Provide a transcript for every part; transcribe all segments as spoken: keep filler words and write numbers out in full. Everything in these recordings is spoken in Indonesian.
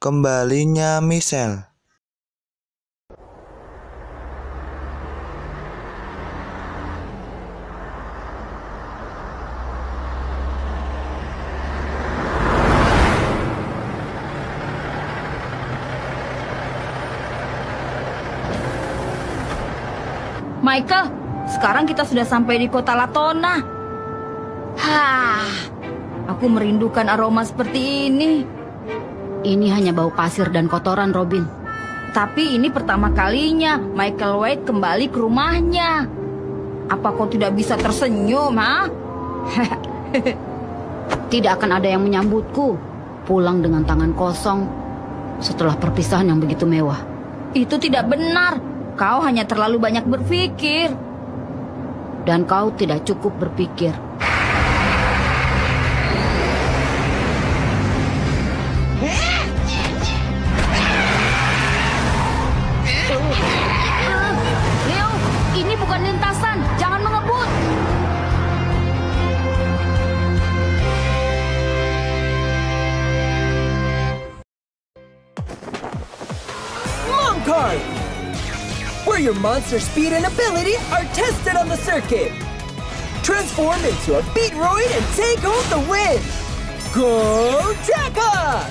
kembalinya Michelle. Michael, sekarang kita sudah sampai di kota Latona. Hah, aku merindukan aroma seperti ini. Ini hanya bau pasir dan kotoran, Robin. Tapi ini pertama kalinya Michael White kembali ke rumahnya. Apa kau tidak bisa tersenyum, ha? Tidak akan ada yang menyambutku pulang dengan tangan kosong setelah perpisahan yang begitu mewah. Itu tidak benar. Kau hanya terlalu banyak berpikir. Dan kau tidak cukup berpikir. Leo, ini bukan lintasan. Jangan mengebut. Monk, where your monster speed and ability are tested on the circuit. Transform into a Beatroid and take home the win. Go Draka!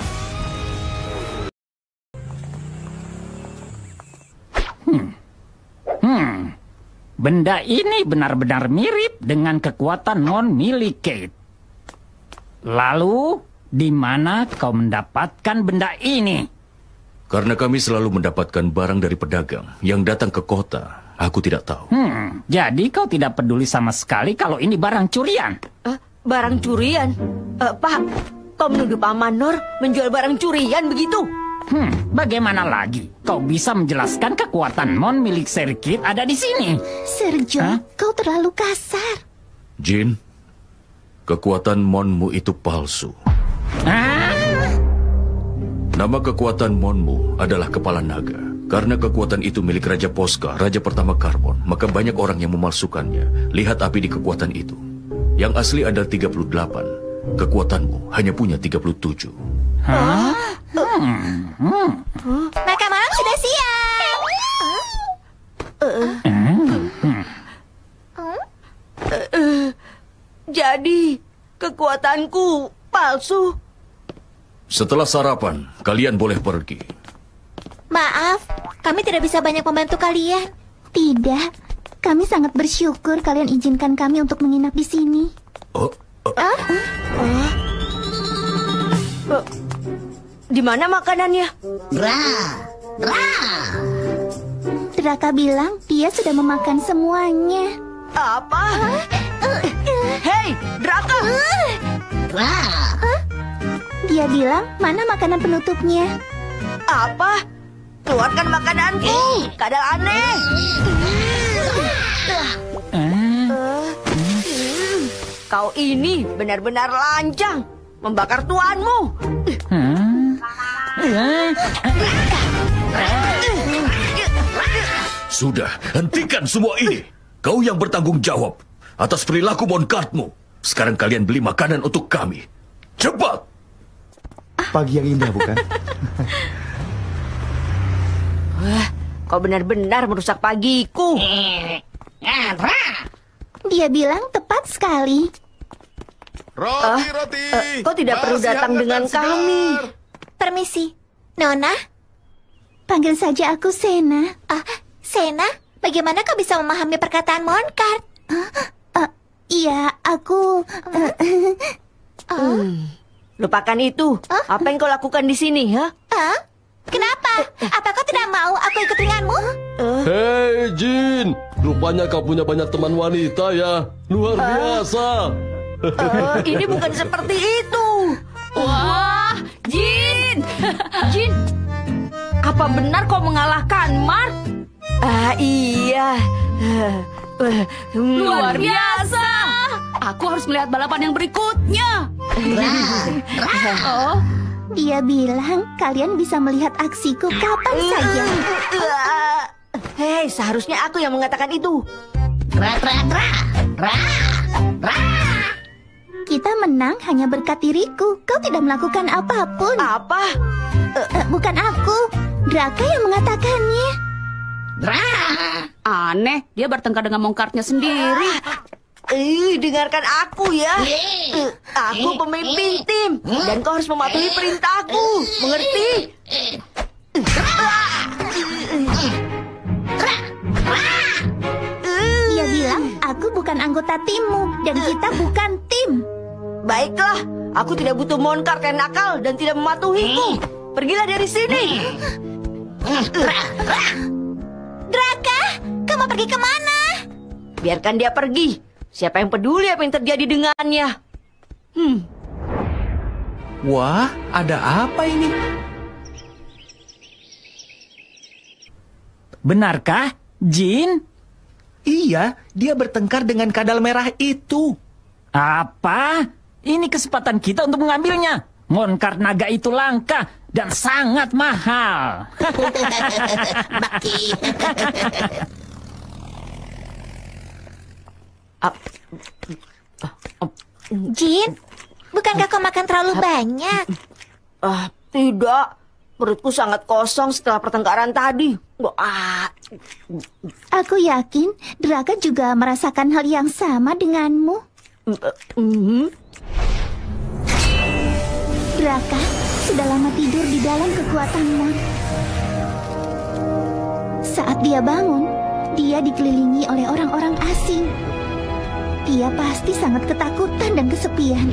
Hmm. Hmm. Benda ini benar-benar mirip dengan kekuatan non milik Kate. Lalu, di mana kau mendapatkan benda ini? Karena kami selalu mendapatkan barang dari pedagang yang datang ke kota, aku tidak tahu. Hmm, jadi kau tidak peduli sama sekali kalau ini barang curian? Uh, barang curian? Uh, Pak, kau menuduh Pak Manor menjual barang curian begitu? Hmm, bagaimana lagi? Kau bisa menjelaskan kekuatan mon milik Serkit ada di sini? Sergio, huh? Kau terlalu kasar. Jin, kekuatan monmu itu palsu. Ah? Nama kekuatan monmu adalah Kepala Naga. Karena kekuatan itu milik Raja Posca, Raja pertama Karbon, maka banyak orang yang memalsukannya. Lihat api di kekuatan itu. Yang asli ada tiga puluh delapan. Kekuatanmu hanya punya tiga puluh tujuh. Hah? Hmm. Hmm. Makan malam sudah siap. Uh. Uh. Uh. Jadi, kekuatanku palsu. Setelah sarapan, kalian boleh pergi. Maaf, kami tidak bisa banyak membantu kalian. Tidak, kami sangat bersyukur kalian izinkan kami untuk menginap di sini. Oh, oh. Ah? Oh. Oh. Di mana makanannya? Ra, Ra. Draka bilang dia sudah memakan semuanya. Apa? Hei, Draka! Ra. Dia bilang mana makanan penutupnya? Apa? Keluarkan makananku. Kadal aneh. Uh, kau ini benar-benar lancang. Membakar tuanmu. Sudah, hentikan semua ini. Kau yang bertanggung jawab atas perilaku Monkartmu. Sekarang kalian beli makanan untuk kami. Cepat! Pagi yang indah, bukan? Wah, kau benar-benar merusak pagiku. Dia bilang tepat sekali. Roti, uh, roti. Uh, kau tidak perlu datang dengan kami. Permisi, Nona. Panggil saja aku Sena. Ah, uh, Sena, bagaimana kau bisa memahami perkataan Monkart? Uh, uh, iya, aku. Uh, uh. Hmm. Lupakan itu. Huh? Apa yang kau lakukan di sini, ha? Huh? Kenapa? Apa kau tidak mau aku ikut denganmu? Uh. Hei, Jin. Rupanya kau punya banyak teman wanita ya. Luar uh. biasa. Uh, ini bukan seperti itu. Wah, Jin. Jin, apa benar kau mengalahkan Mark? Ah, iya. Uh, uh, luar biasa. Aku harus melihat balapan yang berikutnya. Oh, dia bilang kalian bisa melihat aksiku kapan saja. Hei, seharusnya aku yang mengatakan itu. Ra, ra, ra, ra, ra. Kita menang hanya berkat diriku. Kau tidak melakukan apapun. Apa? Uh, bukan aku. Draka yang mengatakannya. Aneh, dia bertengkar dengan Monkartnya sendiri. Eh, dengarkan aku ya. Uh, aku pemimpin tim dan kau harus mematuhi perintahku. Mengerti? Dia bilang aku bukan anggota timmu dan kita bukan tim. Baiklah, aku tidak butuh Monkart yang nakal dan tidak mematuhiku. Pergilah dari sini. Draka, kamu pergi kemana? Biarkan dia pergi. Siapa yang peduli apa yang terjadi dengannya? Hmm. Wah, ada apa ini? Benarkah, Jin? Iya, dia bertengkar dengan kadal merah itu. Apa? Ini kesempatan kita untuk mengambilnya. Monkart naga itu langka dan sangat mahal. Baki. Jin, bukankah kau makan terlalu banyak? Ah, tidak. Perutku sangat kosong setelah pertengkaran tadi. Ah. Aku yakin Draka juga merasakan hal yang sama denganmu. Mm-hmm. Draka sudah lama tidur di dalam kekuatan Mon. Saat dia bangun, dia dikelilingi oleh orang-orang asing. Dia pasti sangat ketakutan dan kesepian.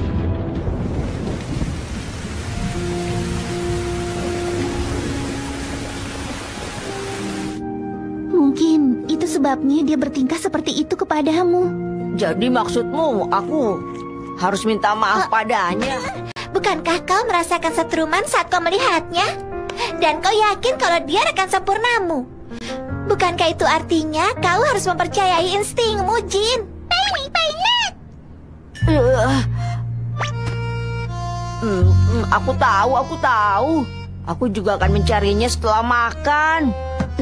Mungkin itu sebabnya dia bertingkah seperti itu kepadamu. Jadi maksudmu aku harus minta maaf padanya? Bukankah kau merasakan setruman saat kau melihatnya? Dan kau yakin kalau dia rekan sempurnamu? Bukankah itu artinya kau harus mempercayai instingmu, Jin? Penny, Penny. Uh, hmm, aku tahu, aku tahu. Aku juga akan mencarinya setelah makan.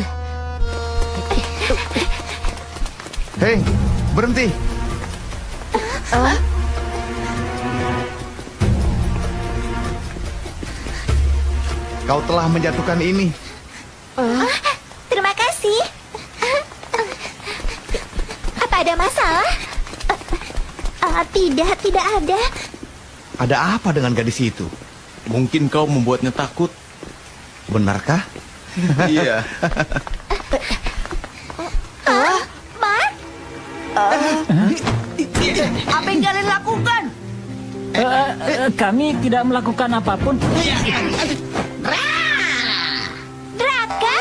Hei, berhenti. Uh? Kau telah menjatuhkan ini. Uh, terima kasih. Apa ada masalah? Uh, tidak, tidak ada. Ada apa dengan gadis itu? Mungkin kau membuatnya takut. Benarkah? Iya. Uh, Mark? Uh, apa yang kalian lakukan? Uh, uh, kami tidak melakukan apapun. Draka!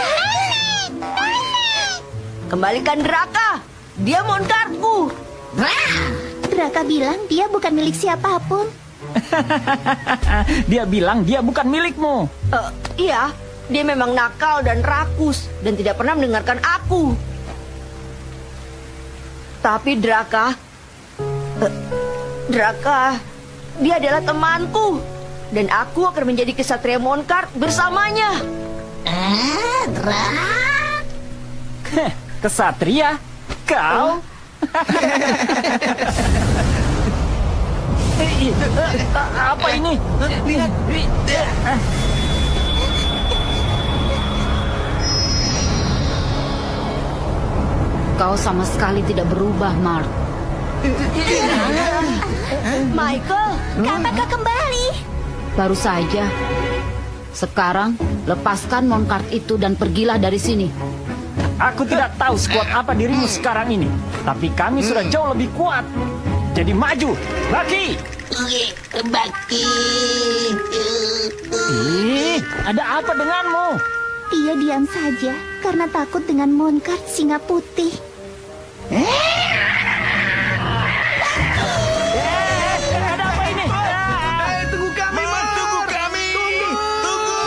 Kembalikan Draka. Dia Monkartku. Draka bilang dia bukan milik siapapun. Dia bilang dia bukan milikmu. Uh, iya, dia memang nakal dan rakus dan tidak pernah mendengarkan aku. Tapi Draka, uh, Draka, dia adalah temanku dan aku akan menjadi kesatria Monkart bersamanya. Ah, Draka. Kesatria? Kau? Apa ini? Lihat. Kau sama sekali tidak berubah, Mark. Michael, kapan kau kembali? Baru saja. Sekarang, lepaskan Monkart itu dan pergilah dari sini. Aku tidak tahu sekuat apa dirimu sekarang ini, tapi kami sudah jauh lebih kuat. Jadi maju, Baki! Baki! Ih, ada apa denganmu? Dia diam saja karena takut dengan Monkart singa putih. Eh, ada apa ini? Eh, tunggu kami, Mar. Tunggu kami. Tunggu.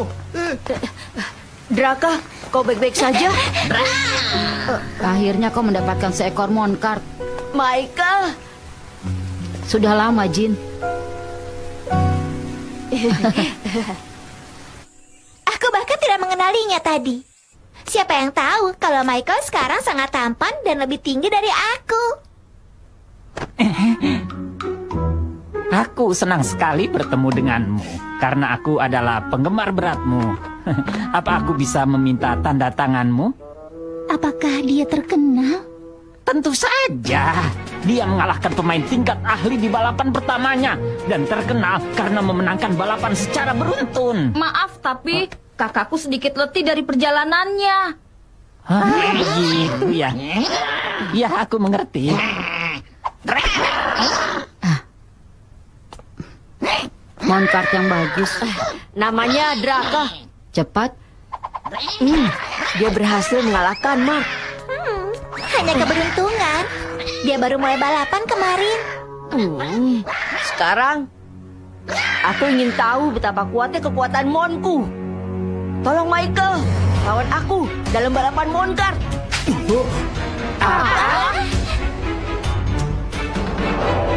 Draka, kau baik-baik saja? Akhirnya kau mendapatkan seekor Monkart. Michael. Sudah lama, Jin. Aku bahkan tidak mengenalinya tadi. Siapa yang tahu kalau Michael sekarang sangat tampan dan lebih tinggi dari aku? Aku Aku senang sekali bertemu denganmu, karena aku adalah penggemar beratmu. Apa aku bisa meminta tanda tanganmu? Apakah dia terkenal? Tentu saja. Dia mengalahkan pemain tingkat ahli di balapan pertamanya dan terkenal karena memenangkan balapan secara beruntun. Maaf, tapi kakakku sedikit letih dari perjalanannya. Hah, begitu ya. Ya, aku mengerti. Montkart yang bagus. Namanya Draka. Cepat. Hmm, dia berhasil mengalahkan Mark. Hmm, hanya keberuntungan. Dia baru mulai balapan kemarin. Hmm, sekarang aku ingin tahu betapa kuatnya kekuatan Monku. Tolong Michael, lawan aku dalam balapan Montkart. Apa?